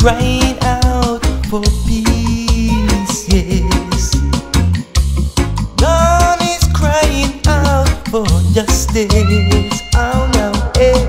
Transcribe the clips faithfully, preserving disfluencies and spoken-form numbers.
crying out for peace, yes. None is crying out for justice. Oh no, eh.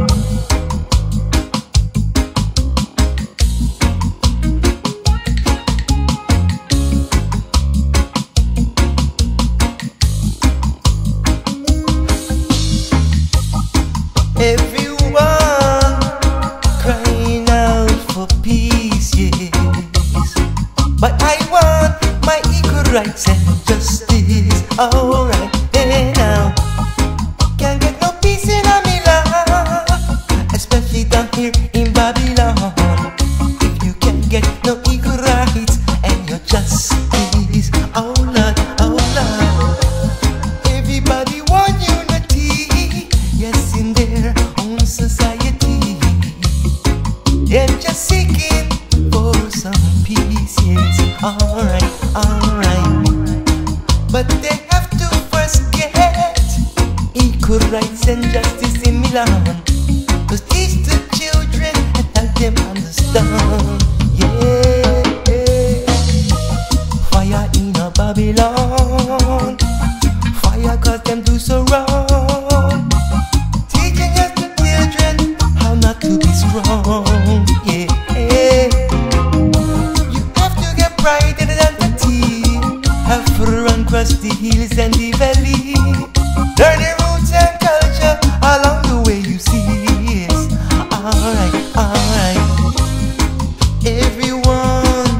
Everyone crying out for peace, yes. But I want my equal rights and justice. Alright, then now. Can't get no peace in a Milan, especially down here in Babylon. If you can't get no equal rights and your justice, oh Lord, oh Lord. Everybody want unity, yes, in their own society. They're just seeking for some peace, yes. Alright, alright. But they have to first get equal rights and justice in Milan, cause teach the children and help them understand. Yeah, fire in a Babylon, fire cause them do so wrong. Teaching us the children how not to be strong. Yeah, you have to get pride in identity, have to run across the hills and the valley. Learn the roots and culture along the way you see. Yes, alright, alright. Everyone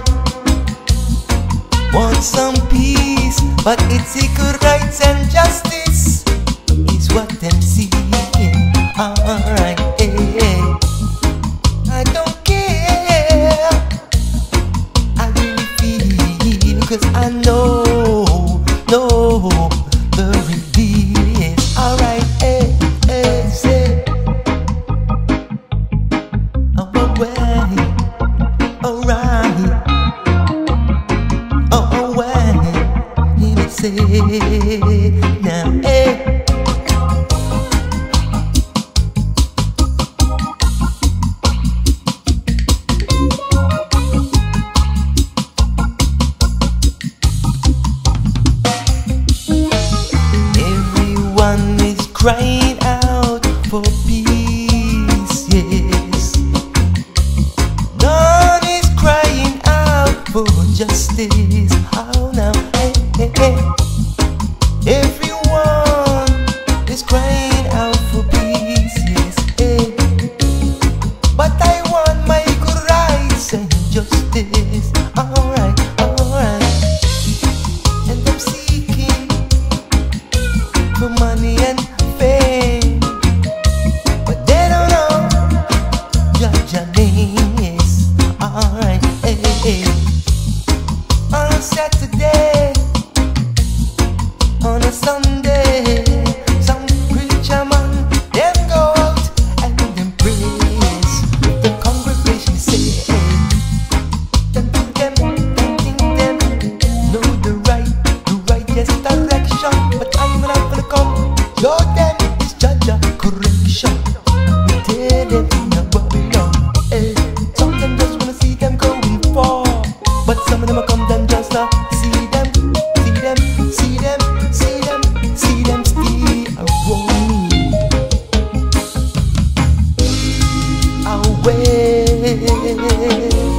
wants some peace, but it's equal rights and justice is what them seeking. Alright, eh. I don't care, I really feel, cause I know, know the real deal is. Alright, eh, eh, say, oh, well, alright, oh, well, let me say, now, eh. Everyone is crying out for peace, yes. None is crying out for justice. Oh no, hey, hey, hey. Everyone is crying out for peace, yes, hey. But I want my equal rights and justice. Alright, alright. And I'm seeking for money and fame, but they don't know Judge your name, yes. Alright, hey, hey. On a Saturday, on a Sunday, some preacher man, them go out and them praise. The congregation say, them think them, them think them know the right, the righteous direction. But I'm not gonna come, show them it's judge a correction. We tell them in a Babylon, eh. Some of them just wanna see them going far, but some of them a come them just to see them, see them, see them, see them, see them stay around me. Away.